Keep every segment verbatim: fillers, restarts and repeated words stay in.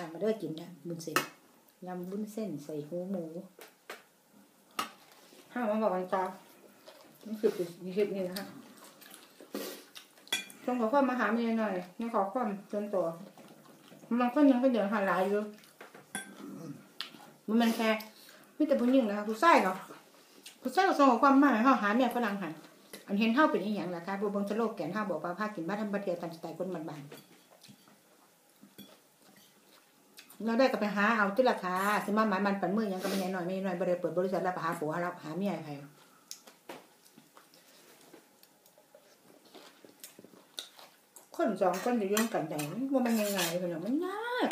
มาเด้อกินนะบุญเส้นยำบุญเส้นใส่หูหมูห้ามาบอกกันต่อนี่คือคลิปนี้นะคะต้องขอความมาหาเมียหน่อยนี่ขอความจนตัวมันก็ยังก็เดือดหาหลายอยู่มันมันแค่ไม่แต่ผู้หญิงนะคะผู้ชายเนาะผู้ชายก็ส่งความมาให้เขาหาเมียฝรั่งหันอันเห็นเท่าเป็นอีหยังล่ะคะบัวบงสโลกแก่นเท่าบอกว่าพากินบ้านทำบัตรเทียตามสไตล์คนบ้านๆเราได้ก็ไปหาเอาที่ราคาซื้อมาหมายมันปั่นมือยังก็ไม่ใหญ่หน่อยไม่หน่อยบริเปิดบริษัทแล้วไปหาผัวแล้วหาเมียใครคนสองคนจะย่งกันแต่ว่ามันยังไงเป็นอย่างมันยาก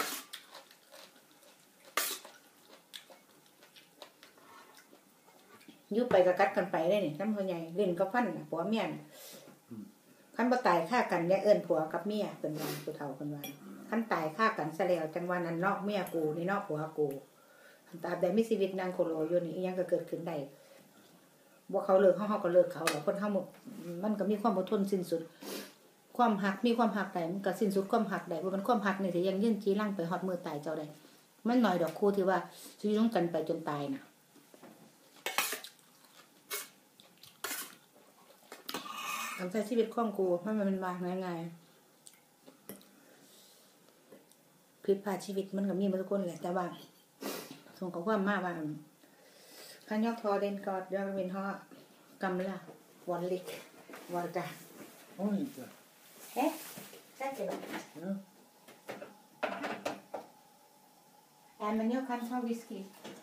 ยุบไปกระกัดกันไปได้เนี่ยท่านพ่อใหญ่เล่นกับฟันผัวเมียขั้นบ่ตายฆ่ากันแยกเอิญผัวกับเมียเป็นวันผู้เฒ่าเป็นวันขั้นตายฆ่ากันเสลียวจังวันนั้นนอกเมียกูนี่นอกผัวกูตราบใดมีชีวิตนางโคโลอยู่นี่ยังก็เกิดขึ้นได้บ่เขาเลิกเขาเขาก็เลิกเขาแล้วคนเขาหมดมันก็มีความอดทนสิ้นสุดความหักมีความหักใดมันก็สิ้นสุดความหักใดว่ามันความหักนี่ที่ยังยื่นจี้ลั่งไปฮอดมือตายเจ้าใดมันหน่อยดอกคู่ที่ว่าชีวิตต้องกันไปจนตายน่ะทำใช้ชีวิตคล่องกูไม่มันเป็นวางง่ายๆผิดพลาดชีวิตมันก็มีมาทุกคนแหละแต่ว่าส่งของความมากว่าพันยอกทอเดนกอดยอกเป็นห่อกำละวันลิกวันจ้ะโอ้ยจ้ะเอ๊ะใช่ไหมแอนมันยอกคันชอบวิสกี้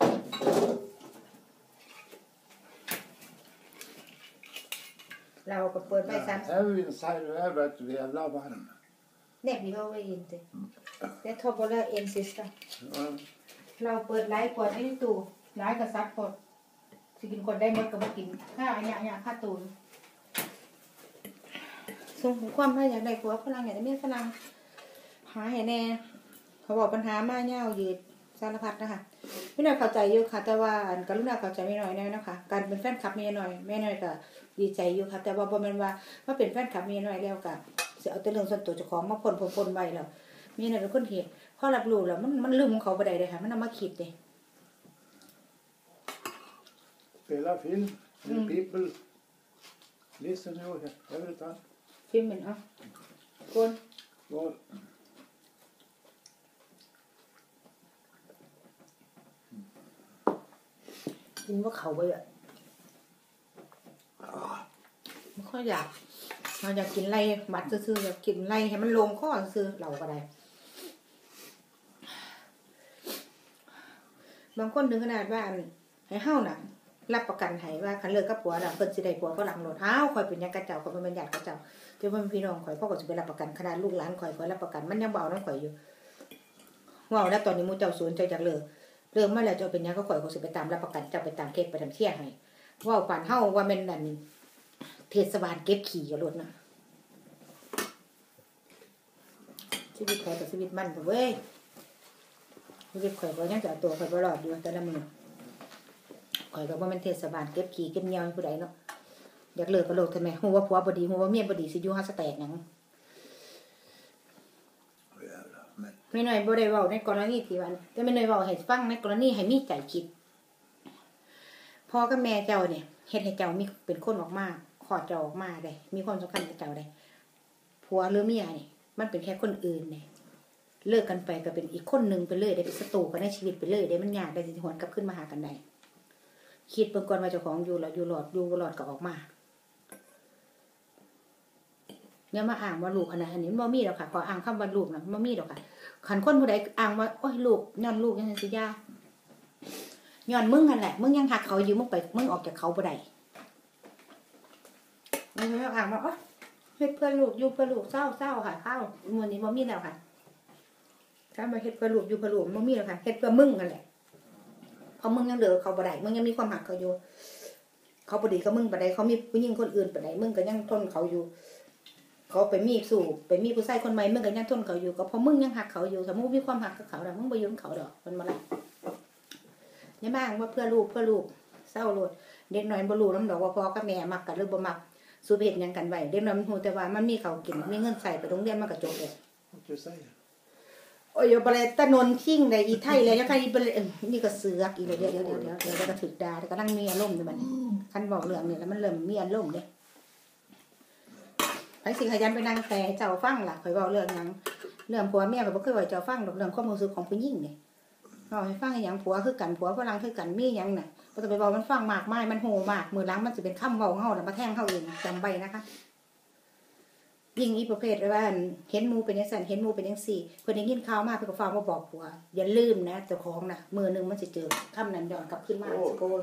เราก็เปิดไปซ้ำ Även inside över att vi är varm. Nej, vi har väl inte. Jag tar bara en sista. เราเปิดไลฟ์กดไอ้ตู้ไลฟ์กับซับกดสิกินคนได้หมดก็มากินค่าอันนี้อันนี้ค่าตูนส่งความให้อยากได้ผัวฝรั่งอยากได้เมียฝรั่งหาให้แน่เขาบอกปัญหามาเง่ายืดสารพัดนะคะไม่น่าเข้าใจอยู่ค่ะแต่ว่ากรุณาเข้าใจไม่น้อยแน่นะคะการเป็นแฟนคลับเมียน้อยแม่น้อยก็ดีใจอยู่ค่ะแต่ว่าบ่แม่นว่าว่าเป็นแฟนคลับเมียน้อยแล้วก็สิเอาแต่เรื่องส่วนตัวเจ้าของมาพ่นๆๆไว้แล้วเมียน้อยเป็นคนเฮ็ดพอรับรู้แล้วมันมันลืมของเขาบ่ได้เลยค่ะมันเอามาคิดเด้ Spela film. Mm. People listen to it every time. ฟิล์มเหมือนเอ้าคน Well, กินว่าเขาไปอ่ะไม่ค่อยอยากเราอยากกินไรมัดซื่อๆอยากกินไรให้มันลงข้อซื่อเราก็ได้บางคนถึงขนาดว่าให้เฮ้าน่ะรับประกันให้ว่าคันเลิกกับผัวน่ะเพิ่นสิได้ผัวฝรั่งโลดเฮ้าข่อยเป็นหยังกะเจ้าข่อยเป็นญาติกะเจ้าแต่ว่าพี่น้องข่อยพ่อก็สิไปรับประกันขนาดลูกหลานข่อยข่อยรับประกันมันยังเบาน้ำข่อยอยู่ว้าวแล้วตอนนี้หมู่เจ้าสวนใจจากเลิกเริ่มมาแล้วเจ้าเป็นหยังก็ข่อยก็สิไปตามรับประกันเจ้าไปตามเค้กไปทำเชี่ยให้ว้าวปานเฮาว่าแม่นนั่นเทศบาลเก็บขี้ก็โลดนะชีวิตข่อยกับชีวิตมันเว้ยชีวิตข่อยก็ยังจะเอาตัวข่อยบ่รอดอยู่แต่ละมื้อข่อยก็บ่แม่นเทศบาลเก็บขี้เก็บเหนียวให้ผู้ใดเนาะอยากเลิกก็เลิกทำไมฮู้ว่าผัวบ่ดีฮู้ว่าเมียบ่ดีสิอยู่หาสแตกหยังไม่น้อยบ่ได้เว้าในกรณีที่ว่าแต่ไม่น้อยเว้าให้ฟังในกรณีให้มีใจคิดพ่อกับแม่เจ้าเนี่ยเฮ็ดให้เจ้ามีเป็นคนออกมาขอดเจ้าออกมาได้มีความสำคัญกับเจ้าได้ผัวหรือเมียนี่มันเป็นแค่คนอื่นเนี่ยเลิกกันไปก็เป็นอีกคนนึงไปเลยได้เป็นศัตรูกันในชีวิตไปเลยได้มันยากได้สิหวนกลับขึ้นมาหากันได้คิดเบิ่งก่อนว่าเจ้าของอยู่แล้วอยู่รอดอยู่บ่รอดก็ออกมาอย่ามาอ้างว่าลูกขนาดนี้มันบ่มีดอกค่ะขออ้างคำว่าลูกน่ะบ่มีดอกค่ะคันคนผู้ใดอ้างว่าโอ้ยลูกย้อนลูกจังซี่สิย่าย้อนมึงนั่นแหละมึงยังหักเขาอยู่มึงไปมึงออกจากเขาบ่ได้ไม่ใช่อ้างว่าโอ๊ยเฮ็ดเพื่อลูกอยู่เพื่อลูกเศร้าๆค่ะข้าวมื้อนี้บ่มีแล้วค่ะถ้ามาเฮ็ดเพื่อลูกอยู่เพื่อลูกบ่มีแล้วค่ะเฮ็ดเพื่อมึงนั่นแหละเพราะมึงยังเด้อเขาบ่ได้มึงยังมีความหักเขาอยู่เขาบ่ดีกับมึงบ่ได้เขามีผู้หญิงคนอื่นบ่ได้มึงก็ยังทนเขาอยู่เขาไปมีสู่ไปมีผู้ชายคนใหม่มึงก็ยังทนเขาอยู่ก็เพราะมึงยังหักเขาอยู่สมมุติมีความหักกับเขาแล้วมึงบ่อยู่กับเขาดอกมันบ่ล่ะอย่ามาอ้างว่าเพื่อลูกเพื่อลูกเศร้าโลดเด็กน้อยบ่รู้นำดอกว่าพ่อกับแม่มักกันหรือบ่มักสู้เฮ็ดหยังกันไว้เด็กน้อยมันฮู้แต่ว่ามันมีข้าวกินมีเงินใช้ไปโรงเรียนมันก็จบแล้วโอ้ยบริตนนชิ่งในอีไทยเลยยังไงอีบรินี่ก็เสือกอีกเดี๋ยวเดี๋ยวเดี๋ยวเดี๋ยวเดี๋ยวก็ถึกดาก็นั่งมีอารมณ์ด้วยมันคันบอกเรื่องเนี่ยแล้วมันเริ่มมีอารมณ์เลยไอ้สิ่งขยันไปนั่งแต่เจ้าฟังล่ะคอยบอกเรื่องนั้นเรื่องผัวเมียก็บ่เคยว่าเจ้าฟังเรื่องความรู้สึกของผู้หญิงเนี่ยเอาให้ฟังอย่างผัวคือกันผัวฝรั่งคือกันมีอย่างน่ะบ่ต้องไปบอกมันฟังมากมายมันโหมากมือหลังมันจะเป็นคำเว้าเฮาแล้วมาแทงเฮาเองจำไว้นะคะยิ่งอีประเภทว่าเห็นมูเป็นจังซั่นเห็นมูเป็นจังซี่เพิ่นได้ยินข่าวมาเพิ่นก็ฟังมาบอกผัวอย่าลืมนะเจ้าของน่ะมื้อนึงมันสิเจอคำนั้นย้อนกลับขึ้นมาสโกล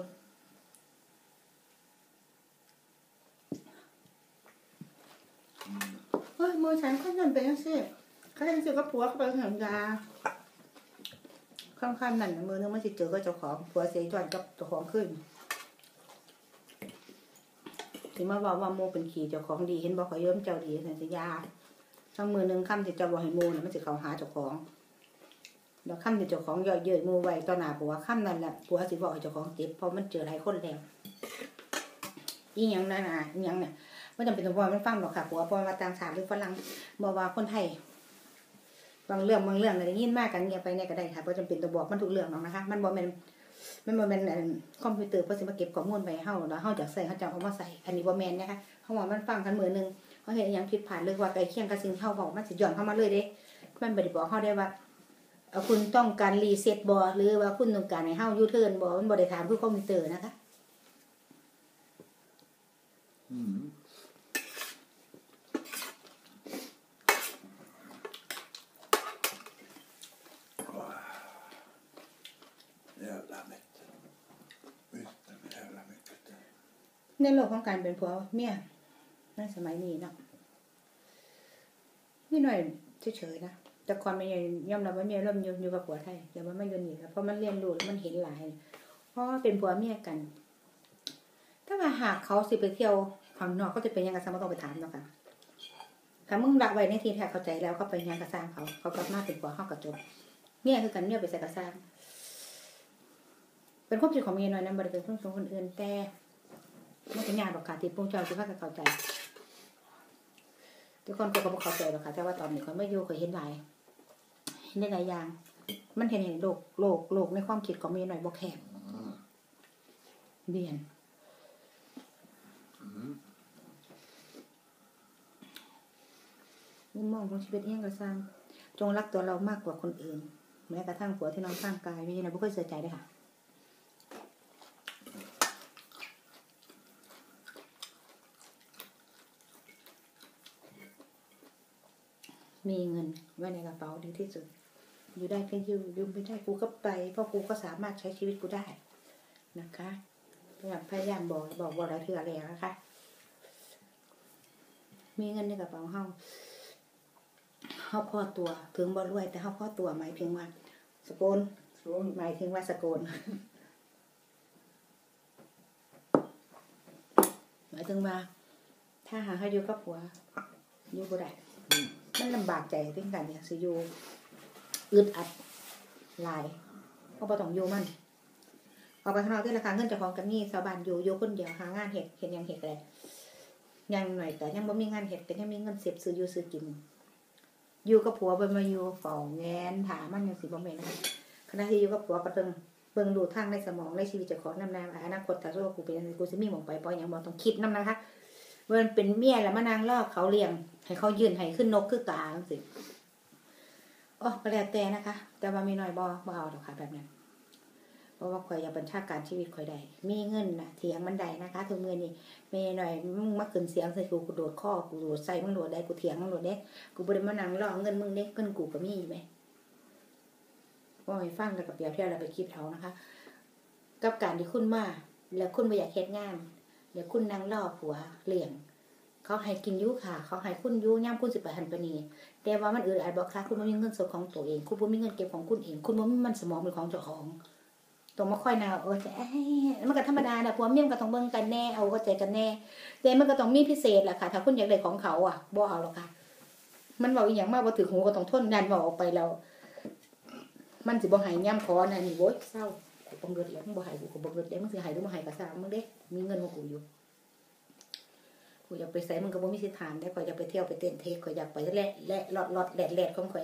เฮ้ยมือฉันก็นั่นเป็นจังซี่เขาจังซี่ก็ผัวเขาไปหายาค่ำๆนั่นมื้อนึงมันสิเจอกับเจ้าของผัวเสียย้อนกับเจ้าของขึ้นสิมาบอกว่าโมเป็นขี่เจ้าของดีเห็นบอกเขาเยิ้มเจ้าดีสัญญาทั้งมือหนึ่งคำที่เจ้าบอกให้โมน่ะมันจะเขาหาเจ้าของแล้วคำที่เจ้าของย่อยเย้ยโมไว้ต่อหน้าผัวคำนั้นแหละผัวสิบอกให้เจ้าของเจ็บเพราะมันเจอหลายคนแล้วอีหยังนั่นน่ะอีหยังเนี่ยไม่จำเป็นต้องบอกมันฟังหรอกค่ะผัวพอมาต่างชาติหรือฝรั่งบอกว่าคนไทยบางเรื่องบางเรื่องอะไรยินมากกันเงียบไปเนี่ยก็ได้ค่ะเพราะจำเป็นต้องบอกมันทุกเรื่องหรอกนะคะมันบอกมันมันบ่แม่นคอมพิวเตอร์เพิ่นสิมาเก็บข้อมูลไว้ให้เฮาแล้วเฮาอยากใส่เฮาจะเอามาใส่อันนี้บ่แม่นนะคะเฮาว่ามันฟังกันมื้อนึงเฮาเฮ็ดอีหยังผิดพลาดหรือว่าใกล้เคียงกับสิ่งเฮาเว้ามันสิย้อนเข้ามาเลยเด้มันบ่ได้บอกเฮาได้ว่าเอ่อคุณต้องการรีเซ็ตบ่หรือว่าคุณต้องการให้เฮายูเทิร์นบ่มันบ่ได้ถามคือคอมพิวเตอร์นะคะอืมในโลกของการเป็นผัวเมียในสมัยนี้เนาะนี่หน่อยเฉยๆนะแต่ความเป็นยอมรับว่าเมียเริ่มอยู่อยู่กับผัวไทยแต่ว่าไม่อยู่นี่แล้วเพราะมันเรียนรู้มันเห็นหลายเพราะเป็นผัวเมียกันถ้าว่าหากเขาสิไปเที่ยวข้างนอกก็จะเป็นยังไงซ้ำไม่ต้องไปถามเนาะค่ะถ้ามึงรักไว้ในที่แท้เข้าใจแล้วเขาไปยังกระซ้างเขาเขากลับมาเป็นผัวเขากระจบเมียคือกันเมียไปใส่กระซ้างเป็นความคิดของเมียหน่อยนั้นบริเป็นความคิดของคนอื่นแต่ไม่เป็นงานหรอกค่ะที่พวกเจ้าที่พากันเข้าใจทุกคนก็ก็บอกเข้าใจหรอกค่ะแต่ว่าตอนนี้เขาไม่อยู่เขาเห็นหลายเห็นได้หลายอย่างมันเห็นเห็นโลกโลกโลกในความคิดของเมียหน่อยบอกแคบเบียนมุมมองของชีวิตเองก็สร้างจงรักตัวเรามากกว่าคนอื่นแม้กระทั่งผัวที่นอนข้างกายไม่ใช่นะบุคคลเสียใจด้วยค่ะมีเงินไว้ในกระเป๋าดีที่สุดอยู่ได้ก็อยู่อยู่ไม่ได้กูก็ไปเพราะกูก็สามารถใช้ชีวิตกูได้นะคะพยายามบอกบอกบอกแล้วเถื่ออะไรนะคะมีเงินในกระเป๋าเฮาเฮาพอตัวถึงบ่รวยแต่เฮาพอตัวหมายถึงว่าสโกนหมายถึงว่าสโกนหมายถึงว่าถ้าหาเขาอยู่กับผัวอยู่บ่ได้มันลำบากใจถึงกันเนี่ยสิอยู่อึดอัดหลายเพราะบ่ต้องอยู่มันออกไปข้างนอกที่ราคาเงินเจ้าของกันนี่ชาวบ้านอยู่อยู่คนเดียวหางานเฮ็ดเฮ็ดหยังเฮ็ดได้ยังหน่อยแต่ยังบ่มีงานเฮ็ดก็ยังมีเงินเก็บซื้ออยู่ซื้อกินอยู่กับผัวบ่มาอยู่เฝ้าแงนถามมันจังสิบ่แม่นนะคะขณะที่อยู่กับผัวก็ต้องเบิ่งดูทางในสมองในชีวิตเจ้าของนำนาอนาคตถ้าว่ากูเป็นจังซี่กูสิมีหม้องไปบ่หยังบ่ต้องคิดนำนะคะมันเป็นเมียแล้วมานางลอกเขาเลี้ยงให้เขายืนให้ขึ้นนกคือกาจังซี่อ๋อก็แล้วแต่นะคะแต่ว่ามีน้อยบ่บ่เอาดอกค่ะแบบนั้นเพราะว่าข่อยอยากบัญชาการชีวิตข่อยได้มีเงินน่ะเถียงมันได้นะคะทุกมื้อนี้แม่หน่อยมึงมาขึ้นเสียงใส่กูกูโดดคอกูโดดใส่มึงโดดได้กูเถียงมึงโดดเด้กูบ่ได้มานั่งรอเงินมึงเด้เงินกูก็มีแม่บ่ให้ฟังแล้วก็เปรียบเทียบแล้วไปคิดเอานะคะกับการที่คุณมาแล้วคุณบ่อยากเฮ็ดงานเดี๋ยวคุณนั่งรอผัวเลี้ยงเขาให้กินอยู่ค่ะเขาให้คุณอยู่ยามคุณสิไปหันไปนี่แต่ว่ามันอึดอัดบ่คะคุณบ่มีเงินสดของตัวเองคุณบ่มีเงินเก็บของคุณเองคุณบ่มีมันสมองเป็นของเจ้าของต้องมาค่อยนาเออจะมันก็ธรรมดาน่ะผัวเมียมันก็ต้องเบิ่งกันแน่เอาเข้าใจกันแน่แต่มันก็ต้องมีพิเศษแหละค่ะถ้าคุณอยากได้ของเขาอ่ะบ่เอาหรอกค่ะมันเว้าอีหยังมาบ่ถึงหูก็ต้องทนนั่นเว้าออกไปแล้วมันสิบ่ให้ย่ํขอน่ะนี่โว้ยเศร้ากูบ่เงิดแล้วมึงบ่ให้กูก็บ่เงิดแล้วมึงสิให้หรือบ่ให้ก็ซะมึงเด้มีเงินของกูอยู่กูอยากไปไสมึงก็บ่มีสิทธิ์ถามได้ข่อยอยากไปเที่ยวไปเต้นเทคข่อยอยากไปแล่แล่ลอดๆแหลดๆของข่อย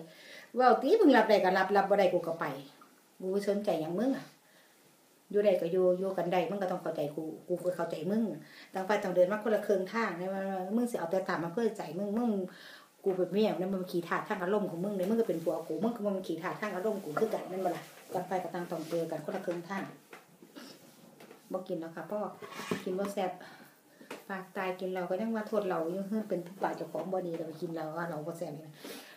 เว้าตีมึงรับได้ก็รับรับบ่ได้กูก็ไปกูสนใจหยังมึงอ่ะอยู่ได้ก็อยู่อยู่กันได้มึงก็ต้องเข้าใจกูกูก็เข้าใจมึงต่างฝ่ายต่างเดินมาคนละครึ่งทางนะว่ามึงสิเอาแต่ตามมาเพื่อใจมึงมึงกูเป็นเมียนะมันขี่ถาดทางอารมณ์ของมึงเนี่ยมึงก็เป็นผัวกูมึงก็มันขี่ถาดทางอารมณ์กูคือกันนั่นบ่ล่ะต่างฝ่ายก็ต่างต้องเจอกันคนละครึ่งทางบ่กินแล้วค่ะพ่อกินบ่แซ่บปากตายกินเราก็ยังว่าโทษเรายังเป็นปากเจ้าของบ่ดีเรากินเราว่าเราบ่แซ่บนี่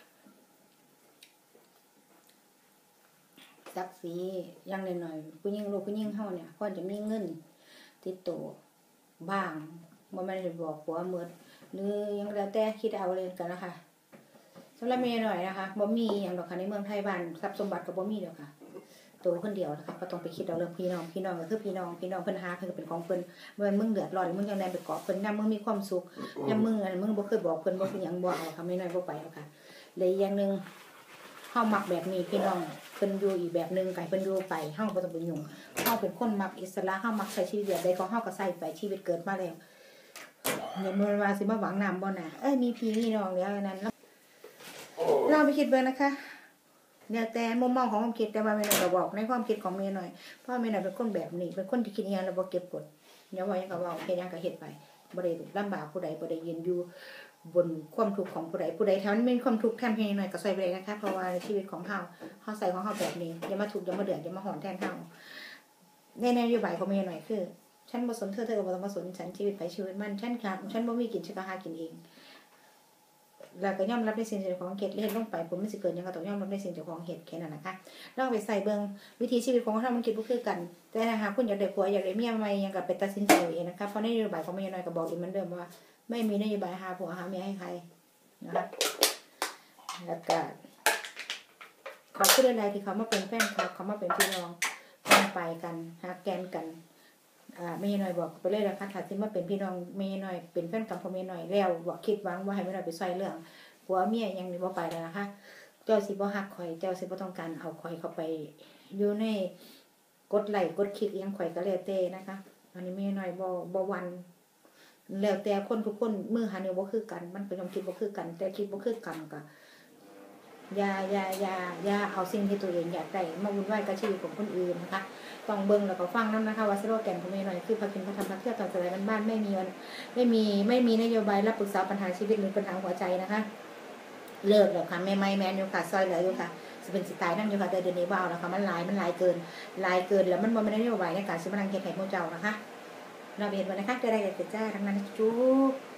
สักสียังหน่อยๆผู้หญิงลูกผู้หญิงเฮาเนี่ยควรจะมีเงินติดตัวบ้างบ่แม่นได้บอกผัวหมดหรือยังแล้วแต่คิดเอาเลยกันนะคะสำหรับเมียหน่อยนะคะบ่มีหยังดอกค่ะในเมืองไทยบ้านทรัพย์สมบัติก็บ่มีดอกค่ะตัวคนเดียวนะคะก็ต้องไปคิดเอาเรื่องพี่น้องพี่น้องก็คือพี่น้องพี่น้องเพิ่นหาเพิ่นก็เป็นของเพิ่นบ่แม่นมึงเดือดร้อนมึงจังได๋ไปเกาะเพิ่นนำมึงมีความสุขยามมึงอันมึงบ่เคยบอกเพิ่นบ่คือหยังบ่เอาค่ะไม่น้อยบ่ไปหรอกค่ะเลยอย่างนึงเฮามักแบบนี้พี่น้องเพิ่นอยู่อีกแบบนึงไก่เพิ่นอยู่ไปเฮาบ่ต้องไปยุ่งเฮาเป็นคนมักอิสระเฮามักใช้ชีวิตแบบใดของเฮาก็ใช้ไปชีวิตเกิดมาแล้วอย่ามาว่าสิมาหวังนำบ่น่ะเอ้ยมีพี่มีน้องแล้วนั้นเราไปคิดเบิ่งนะคะแล้วแต่มุมมองของความคิดแต่ว่าแม่น้อยก็บอกในความคิดของแม่น้อยเพราะแม่น้อยเป็นคนแบบนี้เป็นคนที่คิดอีหยังแล้วบ่เก็บกดอย่าว่าหยังก็เว้าเฮ็ดหยังก็เฮ็ดไปบ่ได้ลำบากผู้ใดบ่ได้ยืนอยู่บนความทุกข์ของผู้ใดผู้ใดถ้ามันเป็นความทุกข์แทนเพียงหน่อยก็ใส่ไปเลยนะคะเพราะว่าชีวิตของเฮาเฮาใส่ของเฮาแบบนี้อย่ามาทุกข์อย่ามาเดือดอย่ามาหอนแทนเฮาในนโยบายของแม่หน่อยคือฉันบ่สนเธอเธอก็บ่ต้องมาสนฉันชีวิตไปชีวิตมันฉันครับฉันบ่มีกินฉันก็หากินเองแล้วก็ยอมรับในสิ่งที่เจ้าของเฮ็ดเฮ็ดลงไปผมมันสิเกิดหยังก็ต้องยอมรับในสิ่งที่เจ้าของเฮ็ดแค่นั้นนะคะลองไปใส่เบิ่งวิถีชีวิตของเฮามันคิดบ่คือกันแต่ถ้าหากคุณอยากได้ผัวอยากได้เมียใหม่ยังก็ไปตัดสินใจเองนะคะเพราะนโยบายของแม่หน่อยก็บอกอีกเหมือนเดิมว่าไม่มีนโยบายหาผัวหาเมียให้ใครนะคะแล้วก็ขอบคุณหลายๆที่เขามาเป็นแฟนคลับเขามาเป็นพี่น้องกันไปกันหักแกนกันอ่าแม่หน่อยบอกไปเลยนะคะถ้าสิมาเป็นพี่น้องแม่หน่อยเป็นแฟนคลับของแม่หน่อยแล้วบ่คิดหวังว่าให้แม่หน่อยไปซอยเรื่องผัวเมียยังบ่ไปแล้วนะคะเจ้าสิบ่ฮักข่อยเจ้าสิบ่ต้องการเอาข่อยเข้าไปอยู่ในกดไลค์กดคลิกอีหยังข่อยก็แล้วแต่นะคะอันนี้แม่หน่อยบ่บ่วันแล้วแต่คนทุกคนมือหานิ้วบ่คือกันมันเป็นความคิดบ่คือกันแต่คิดบ่คือกันก็อย่าอย่าอย่าอย่าเอาสิ่งที่ตัวเองอยากได้มาวุ่นวายกับชีวิตของคนอื่นนะคะต้องเบิ่งแล้วก็ฟังนำนะคะว่าสโลแกนของแม่หน่อยคือพากินพาทำพาเที่ยวตอนสมัยบ้านๆไม่มีไม่มีไม่มีนโยบายรับปรึกษาปัญหาชีวิตหรือปัญหาหัวใจนะคะเลิกแล้วค่ะแม่ไม้แม่นอยู่ค่ะซอยเหลืออยู่ค่ะสิเป็นสิตายนำอยู่ค่ะแต่เดี๋ยวนี้บ่เอาแล้วค่ะมันหลายมันหลายเกินหลายเกินแล้วมันบ่แม่นนโยบายในการสิมานั่งเฮ็ดให้พวกเจ้านะคะเราเห็นว่านะคะจะได้แต่จ้าทั้งนั้นจุ๊บ